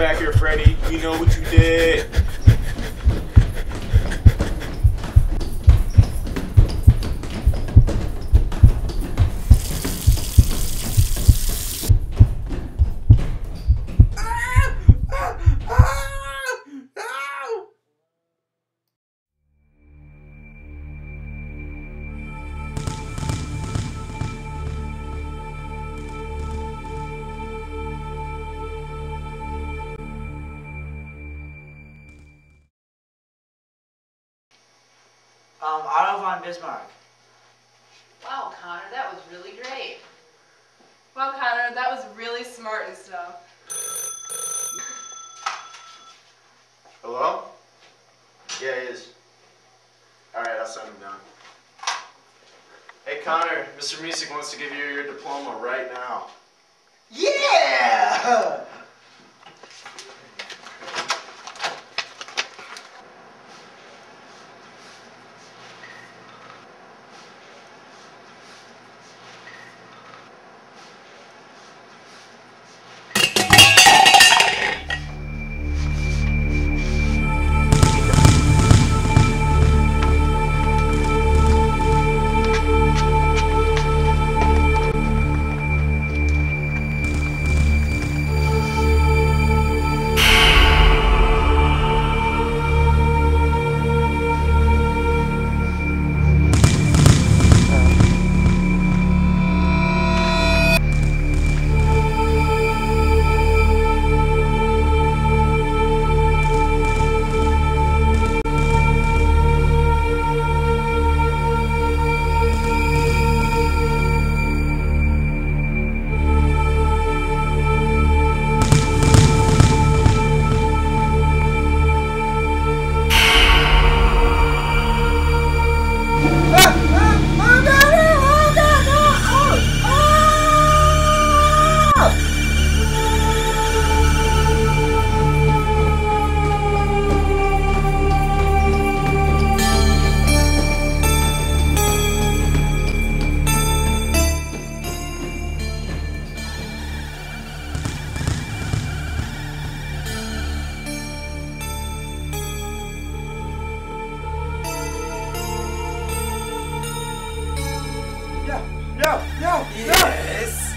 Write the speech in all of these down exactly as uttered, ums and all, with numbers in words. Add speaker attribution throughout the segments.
Speaker 1: back here, Freddy. We know what you did.
Speaker 2: Um, Otto von Bismarck.
Speaker 3: Wow, Connor, that was really great. Wow, Connor, that was really smart and stuff.
Speaker 1: Hello? Yeah, he is. Alright, I'll send him down. Hey, Connor, Mister Misek wants to give you your diploma right now.
Speaker 2: Yeah! No, no,
Speaker 4: Yes.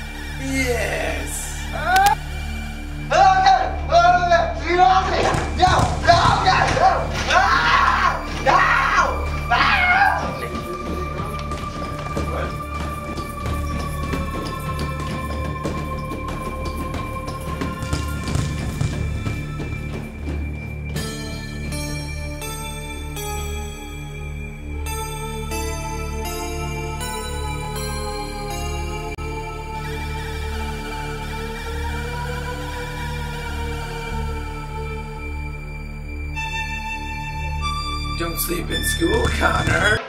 Speaker 4: Yes.
Speaker 2: no! Oh, no! Oh, no! You off me! No! No! No! No! Ah! No! Ah!
Speaker 4: Don't sleep in school, Connor.